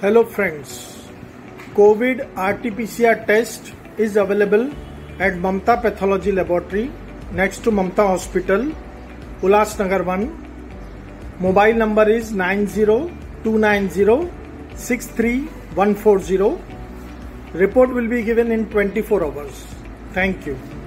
Hello friends, COVID RT-PCR test is available at Mamta Pathology Laboratory next to Mamta Hospital, Ulasnagar 1. Mobile number is 90-290-63140. Report will be given in 24 hours. Thank you.